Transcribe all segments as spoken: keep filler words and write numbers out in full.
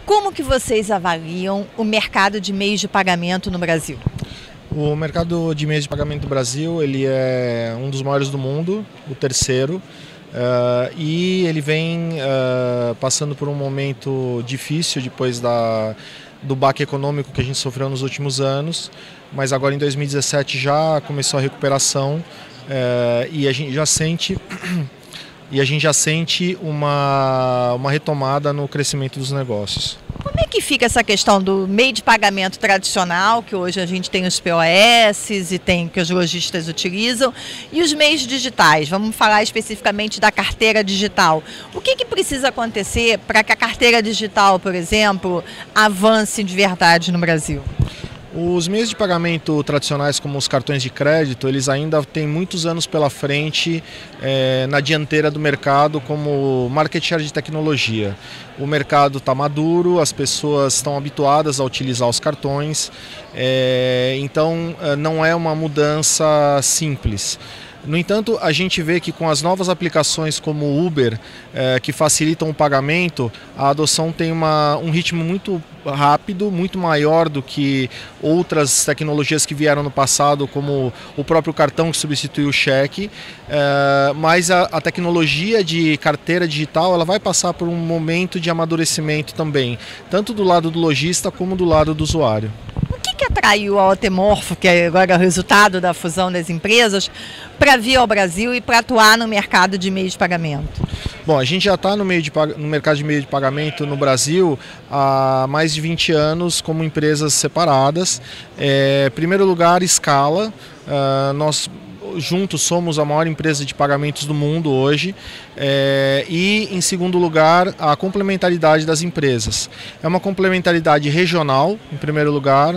Como que vocês avaliam o mercado de meios de pagamento no Brasil? O mercado de meios de pagamento do Brasil ele é um dos maiores do mundo, o terceiro, uh, e ele vem uh, passando por um momento difícil depois da, do baque econômico que a gente sofreu nos últimos anos, mas agora em dois mil e dezessete já começou a recuperação uh, e a gente já sente... E a gente já sente uma, uma retomada no crescimento dos negócios. Como é que fica essa questão do meio de pagamento tradicional, que hoje a gente tem os P O S e tem que os lojistas utilizam, e os meios digitais? Vamos falar especificamente da carteira digital. O que, que precisa acontecer para que a carteira digital, por exemplo, avance de verdade no Brasil? Os meios de pagamento tradicionais, como os cartões de crédito, eles ainda têm muitos anos pela frente é, na dianteira do mercado como market share de tecnologia. O mercado está maduro, as pessoas estão habituadas a utilizar os cartões, é, então não é uma mudança simples. No entanto, a gente vê que com as novas aplicações como o Uber, eh, que facilitam o pagamento, a adoção tem uma, um ritmo muito rápido, muito maior do que outras tecnologias que vieram no passado, como o próprio cartão que substituiu o cheque. Eh, mas a, a tecnologia de carteira digital ela vai passar por um momento de amadurecimento também, tanto do lado do lojista como do lado do usuário. O que atraiu a Otemorfo, que é agora o resultado da fusão das empresas, para vir ao Brasil e para atuar no mercado de meios de pagamento? Bom, a gente já está no, no mercado de meio de pagamento no Brasil há mais de vinte anos como empresas separadas. É, em primeiro lugar, escala. Uh, nós juntos somos a maior empresa de pagamentos do mundo hoje, é, e em segundo lugar a complementaridade das empresas. É uma complementaridade regional, em primeiro lugar, uh,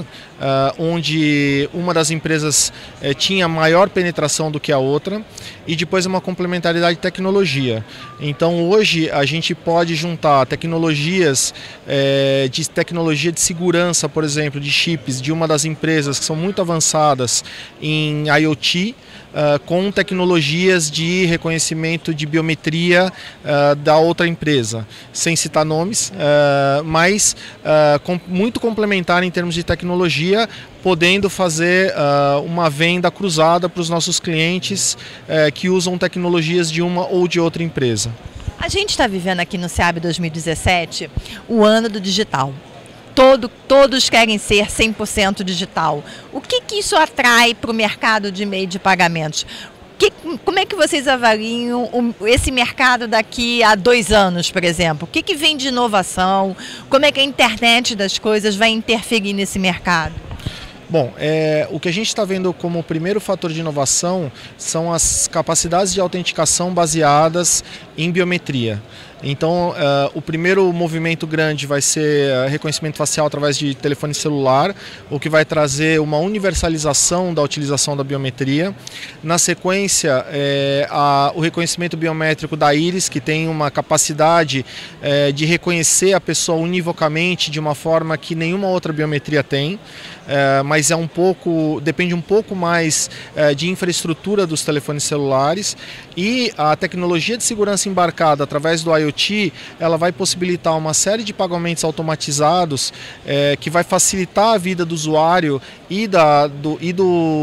onde uma das empresas uh, tinha maior penetração do que a outra, e depois uma complementaridade de tecnologia. Então hoje a gente pode juntar tecnologias uh, de tecnologia de segurança, por exemplo, de chips de uma das empresas que são muito avançadas em IoT, Uh, com tecnologias de reconhecimento de biometria uh, da outra empresa, sem citar nomes, uh, mas uh, com, muito complementar em termos de tecnologia, podendo fazer uh, uma venda cruzada para os nossos clientes uh, que usam tecnologias de uma ou de outra empresa. A gente está vivendo aqui no SEAB dois mil e dezessete o ano do digital. Todo, todos querem ser cem por cento digital. O que, que isso atrai para o mercado de meio de pagamentos? Que, como é que vocês avaliam o, esse mercado daqui a dois anos, por exemplo? O que, que vem de inovação? Como é que a internet das coisas vai interferir nesse mercado? Bom, é, o que a gente está vendo como primeiro fator de inovação são as capacidades de autenticação baseadas em biometria. Então, uh, o primeiro movimento grande vai ser uh, reconhecimento facial através de telefone celular, o que vai trazer uma universalização da utilização da biometria. Na sequência, é, a, o reconhecimento biométrico da íris, que tem uma capacidade é, de reconhecer a pessoa univocamente de uma forma que nenhuma outra biometria tem, é, mas é um pouco, depende um pouco mais é, de infraestrutura dos telefones celulares, e a tecnologia de segurança embarcada através do IoT, ela vai possibilitar uma série de pagamentos automatizados é, que vai facilitar a vida do usuário e da, do, e do,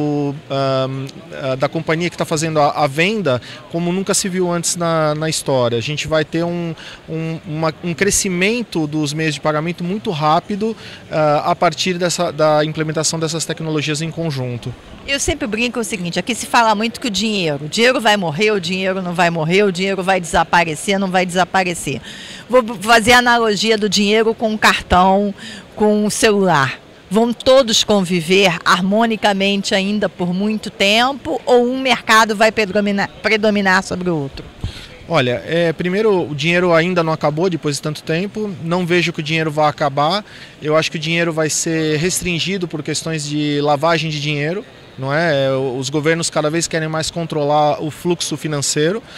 um, da companhia que está fazendo a, a venda, como nunca se viu antes na, na história. A gente vai ter um, um, uma, um crescimento dos meios de pagamento muito rápido uh, a partir dessa, da implementação dessas tecnologias em conjunto. Eu sempre brinco o seguinte, aqui se fala muito que o dinheiro, o dinheiro vai morrer, o dinheiro não vai morrer, o dinheiro vai desaparecer, não vai desaparecer. Vou fazer a analogia do dinheiro com o cartão, com o celular. Vão todos conviver harmonicamente ainda por muito tempo, ou um mercado vai predominar, predominar sobre o outro? Olha, é, primeiro, o dinheiro ainda não acabou depois de tanto tempo, não vejo que o dinheiro vai acabar, eu acho que o dinheiro vai ser restringido por questões de lavagem de dinheiro, não é? Os governos cada vez querem mais controlar o fluxo financeiro.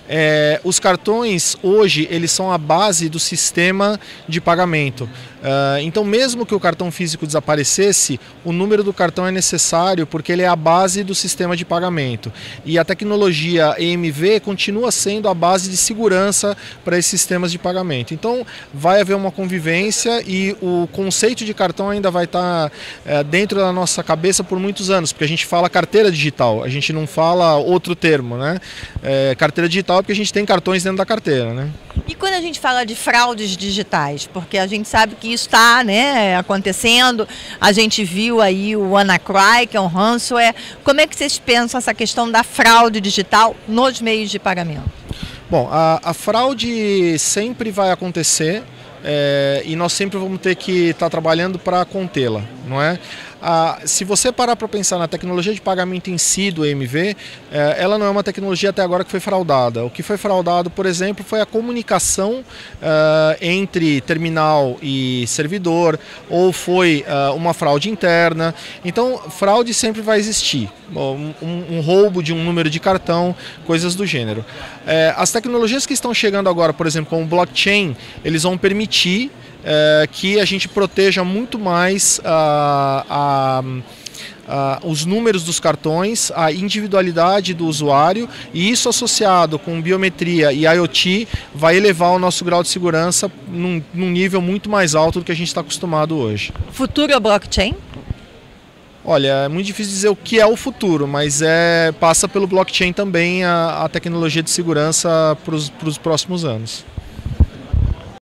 É, os cartões hoje eles são a base do sistema de pagamento. Uh, então, mesmo que o cartão físico desaparecesse, o número do cartão é necessário porque ele é a base do sistema de pagamento. E a tecnologia E M V continua sendo a base de segurança para esses sistemas de pagamento. Então, vai haver uma convivência e o conceito de cartão ainda vai estar uh, dentro da nossa cabeça por muitos anos, porque a gente fala carteira digital, a gente não fala outro termo, né? É, carteira digital é porque a gente tem cartões dentro da carteira, né? E quando a gente fala de fraudes digitais, porque a gente sabe que isso está, né, acontecendo, a gente viu aí o WannaCry, que é um ransomware, como é que vocês pensam essa questão da fraude digital nos meios de pagamento? Bom, a, a fraude sempre vai acontecer é, e nós sempre vamos ter que estar tá trabalhando para contê-la, não é? Ah, se você parar para pensar na tecnologia de pagamento em si do E M V, eh, ela não é uma tecnologia até agora que foi fraudada. O que foi fraudado, por exemplo, foi a comunicação eh, entre terminal e servidor, ou foi eh, uma fraude interna. Então, fraude sempre vai existir. Um, um roubo de um número de cartão, coisas do gênero. Eh, as tecnologias que estão chegando agora, por exemplo, como o blockchain, eles vão permitir É, que a gente proteja muito mais a, a, a, os números dos cartões, a individualidade do usuário, e isso associado com biometria e IoT vai elevar o nosso grau de segurança num, num nível muito mais alto do que a gente está acostumado hoje. Futuro é blockchain? Olha, é muito difícil dizer o que é o futuro, mas é, passa pelo blockchain também a, a tecnologia de segurança para os próximos anos.